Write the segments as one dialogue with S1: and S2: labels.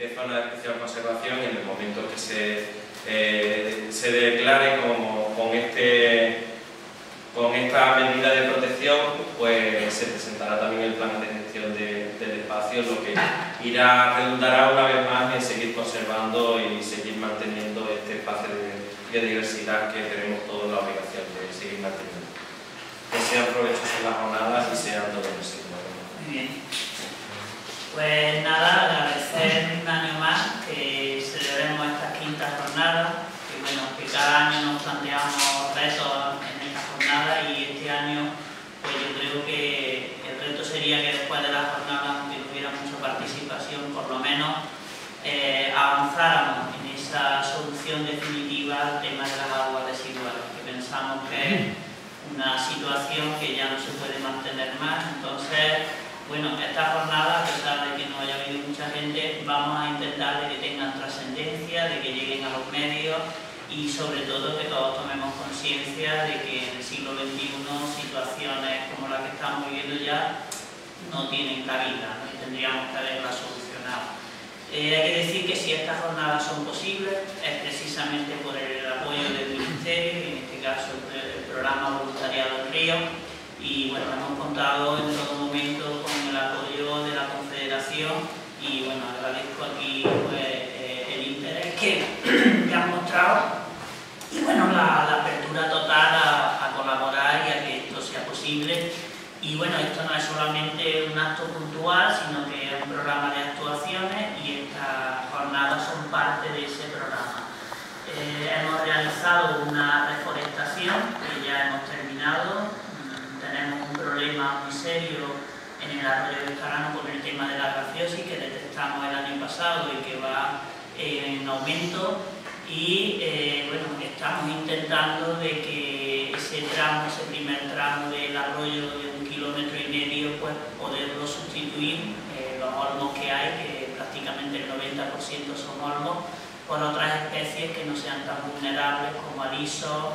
S1: de zona de especial conservación, y en el momento que se declare con esta medida de protección, pues se presentará también el plan de gestión del espacio, lo que redundará una vez más en seguir conservando y seguir manteniendo este espacio de biodiversidad que tenemos todos la obligación de seguir manteniendo. Que sean provechosas las jornadas y sean todo posible.
S2: Muy bien. Pues nada, agradecer un año más que celebremos esta quinta jornada, que bueno, que cada año nos planteamos retos en esta jornada, y este año pues yo creo que el reto sería que después de la jornada, aunque no hubiera mucha participación, por lo menos avanzáramos en esa solución definitiva al tema de las aguas residuales, que pensamos que es una situación que ya no se puede mantener más. Entonces, bueno, esta jornada, a pesar de que no haya habido mucha gente, vamos a intentar de que tengan trascendencia, de que lleguen a los medios y sobre todo que todos tomemos conciencia de que en el siglo XXI situaciones como la que estamos viviendo ya no tienen cabida, ¿no? Y tendríamos que haberlas solucionado. Hay que decir que si estas jornadas son posibles es precisamente por el apoyo del Ministerio, y en este caso el programa Voluntariado del Río, y bueno, hemos contado en todo momento con el apoyo de la Confederación, y bueno, agradezco aquí pues, el interés que han mostrado y bueno, la apertura total a colaborar y a que esto sea posible. Y bueno, esto no es solamente un acto puntual, sino que es un programa de actuaciones, y estas jornadas son parte de ese programa. Hemos realizado una reforestación que ya hemos terminado. Tenemos un problema muy serio en el arroyo de Bejarano con el tema de la grafiosis, que detectamos el año pasado y que va en aumento, y bueno, estamos intentando de que ese primer tramo del arroyo de 1,5 kilómetros, pues poderlo sustituir, los olmos que hay, que prácticamente el 90% son olmos, por otras especies que no sean tan vulnerables como alisos,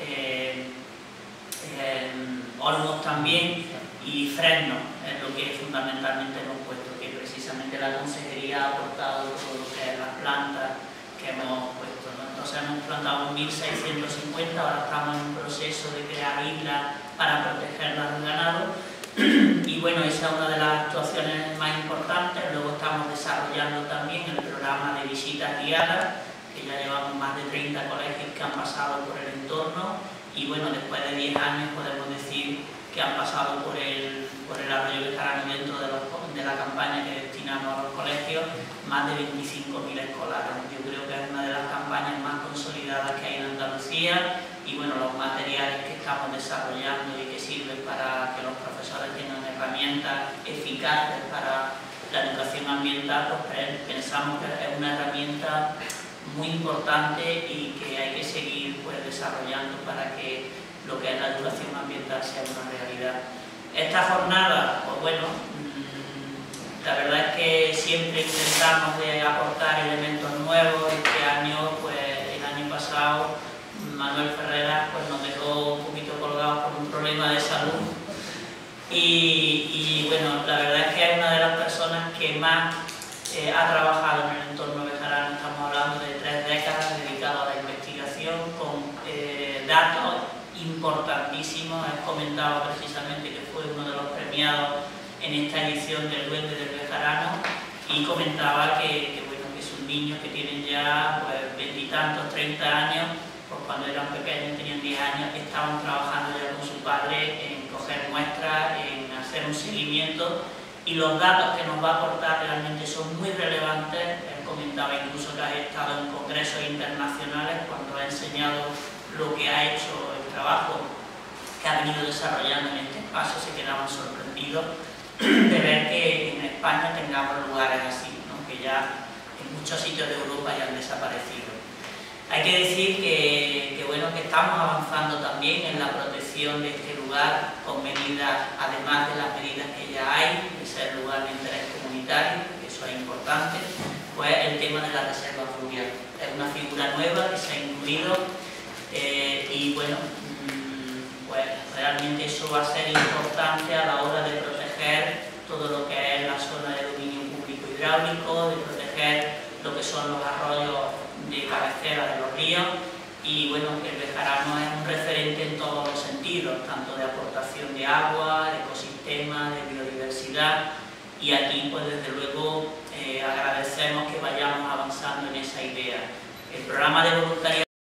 S2: olmos también, y fresnos, es lo que fundamentalmente hemos puesto, que precisamente la consejería ha aportado todo lo que es las plantas que hemos puesto, ¿no? Entonces hemos plantado 1.650, ahora estamos en un proceso de crear islas para protegerlas del ganado, y bueno, esa es una de las actuaciones más importantes. Luego estamos desarrollando también el programa de visitas guiadas, que ya llevamos más de 30 colegios que han pasado por el entorno, y bueno, después de 10 años podemos decir que han pasado por el arroyo Bejarano dentro de la campaña que destinamos a los colegios, más de 25.000 escolares. Yo creo que es una de las campañas más consolidadas que hay en Andalucía, y bueno, los materiales que estamos desarrollando y que sirven para que los profesores tengan herramientas eficaces para la educación ambiental, pues pensamos que es una herramienta muy importante y que hay que seguir pues, desarrollando para que lo que es la educación ambiental sea una realidad. Esta jornada, pues bueno, la verdad es que siempre intentamos de aportar elementos nuevos. Este año, pues el año pasado, Manuel Ferreras pues, nos dejó un poquito colgados por un problema de salud, y bueno, la verdad es que es una de las personas que más ha trabajado en el entorno bejarano. Estamos hablando de 3 décadas dedicadas a la investigación con datos importantísimos. He comentado precisamente que fue uno de los premiados en esta edición del Duende del Bejarano, y comentaba que bueno, que sus niños que tienen ya pues 20 y tantos, 30 años, pues cuando eran pequeños, tenían 10 años, estaban trabajando ya con su padre en coger muestras, en hacer un seguimiento, y los datos que nos va a aportar realmente son muy relevantes. Él comentaba incluso que ha estado en congresos internacionales cuando ha enseñado lo que ha hecho, el trabajo que ha venido desarrollando en este espacio. Se quedaban sorprendidos de ver que en España tengamos lugares así, ¿no? Que ya en muchos sitios de Europa ya han desaparecido. Hay que decir que bueno, que estamos avanzando también en la protección de este lugar con medidas, además de las medidas que ya hay, de ser lugar de interés comunitario, que eso es importante, pues el tema de la reserva fluvial. Es una figura nueva que se ha incluido, y bueno, pues realmente eso va a ser importante a la hora de proteger todo lo que es la zona de dominio público hidráulico, de proteger pues son los arroyos de cabecera de los ríos, y bueno, que el Bejarano es un referente en todos los sentidos, tanto de aportación de agua, de ecosistema, de biodiversidad, y aquí pues desde luego agradecemos que vayamos avanzando en esa idea. El programa de voluntariado